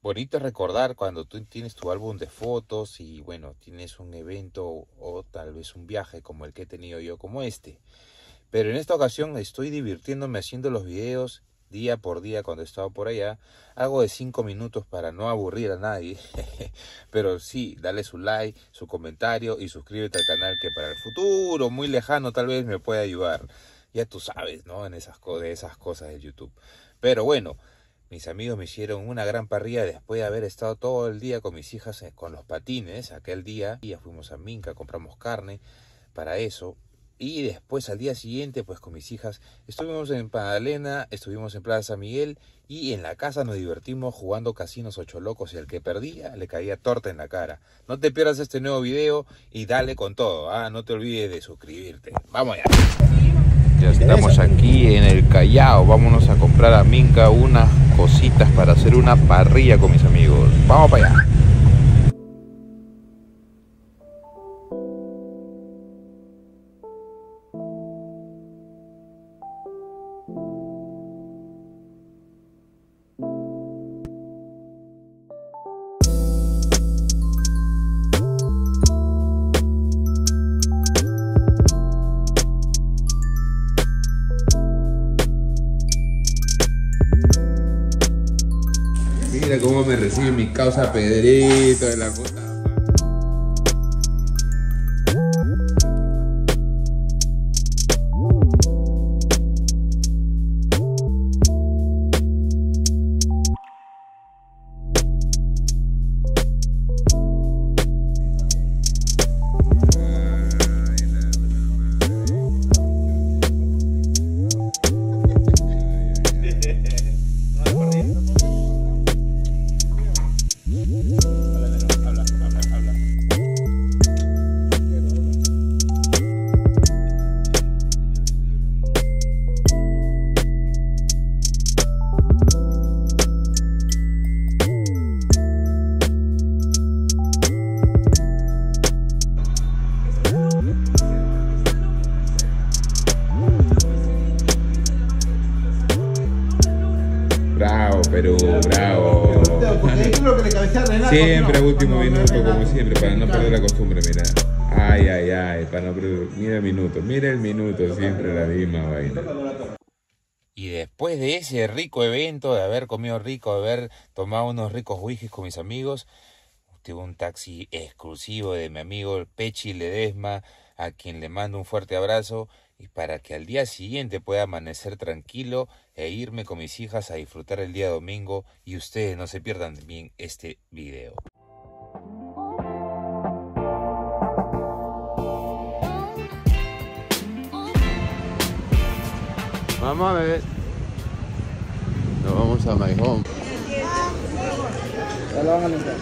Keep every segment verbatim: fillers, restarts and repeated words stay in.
bonito recordar cuando tú tienes tu álbum de fotos y bueno, tienes un evento o tal vez un viaje como el que he tenido yo, como este. Pero en esta ocasión estoy divirtiéndome haciendo los videos día por día cuando he estado por allá. Hago de cinco minutos para no aburrir a nadie. Pero sí, dale su like, su comentario y suscríbete al canal, que para el futuro muy lejano tal vez me pueda ayudar. Ya tú sabes, ¿no? En esas, de esas cosas de YouTube. Pero bueno, mis amigos me hicieron una gran parrilla después de haber estado todo el día con mis hijas con los patines. Aquel día ya fuimos a Minca, compramos carne para eso. Y después al día siguiente, pues con mis hijas, estuvimos en Panalena, estuvimos en Plaza San Miguel y en la casa nos divertimos jugando casinos ocho locos y al que perdía le caía torta en la cara. No te pierdas este nuevo video y dale con todo, ¿ah? No te olvides de suscribirte. ¡Vamos allá! Ya estamos aquí en el Callao, vámonos a comprar a Minca unas cositas para hacer una parrilla con mis amigos. ¡Vamos para allá! Mira cómo me recibe mi causa Pedrito de la puta. Bravo, Perú, bravo. Siempre a último minuto, como siempre, para no perder la costumbre, mira. Ay, ay, ay, para no perder. Mira el minuto, mira el minuto, siempre la misma vaina. Y después de ese rico evento, de haber comido rico, de haber tomado unos ricos whiskies con mis amigos, tuve un taxi exclusivo de mi amigo el Pechi Ledesma, a quien le mando un fuerte abrazo, y para que al día siguiente pueda amanecer tranquilo e irme con mis hijas a disfrutar el día domingo y ustedes no se pierdan bien este video. Mamá, bebé. Nos vamos a My Home. Ya lo van a limpiar.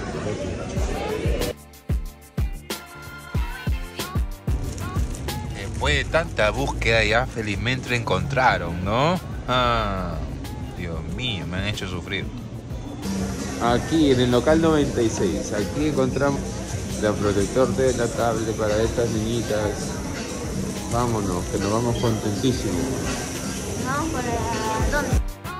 Después de tanta búsqueda ya felizmente lo encontraron, ¿no? Ah, Dios mío, me han hecho sufrir. Aquí en el local noventa y seis, aquí encontramos el protector de la tablet para estas niñitas. Vámonos, que nos vamos contentísimos. Vamos para dónde.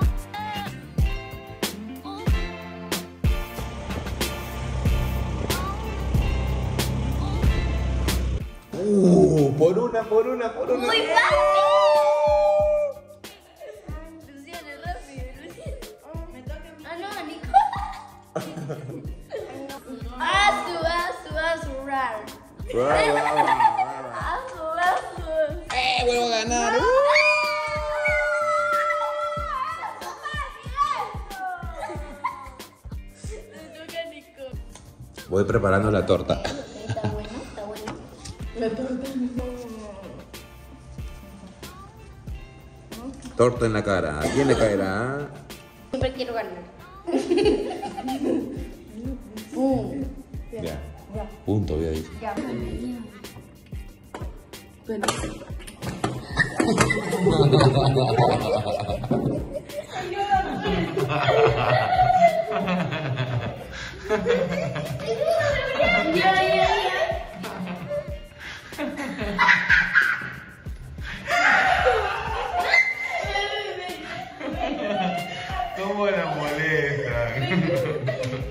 Uh, por una, por una, por una. ¡Muy fácil! Luciana, rápido, Luciana. Me toca. Ah, no, Nico. Asu, asu, asu, rar. Asu, asu. ¡Eh, vuelvo a ganar! Me toca, Nico. Voy preparando la torta. Está bueno, está bueno. La torta. Torta en la cara. ¿A quién le caerá? Siempre quiero ganar. uh. Ya. Ya. Punto, ya dice. Ya. Pero... ya, ya, ya. ¿Cómo la molesta?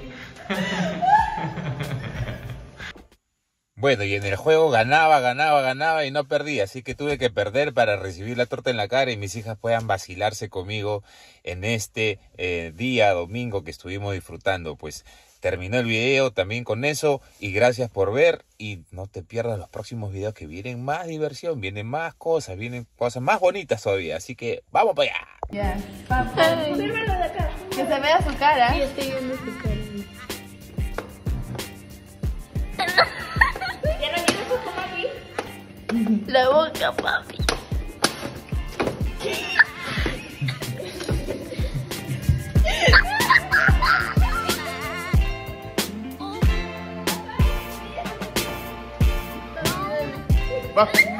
Bueno, y en el juego ganaba, ganaba, ganaba y no perdía, así que tuve que perder para recibir la torta en la cara y mis hijas puedan vacilarse conmigo en este eh, día domingo que estuvimos disfrutando. Pues terminó el video también con eso y gracias por ver y no te pierdas los próximos videos que vienen más diversión, vienen más cosas, vienen cosas más bonitas todavía, así que vamos para allá. Ya, papá, fírmalo de acá. Que se vea su cara. Sí, estoy viendo su cara. ¿Ya no quieres su papi? La boca, papi. Va.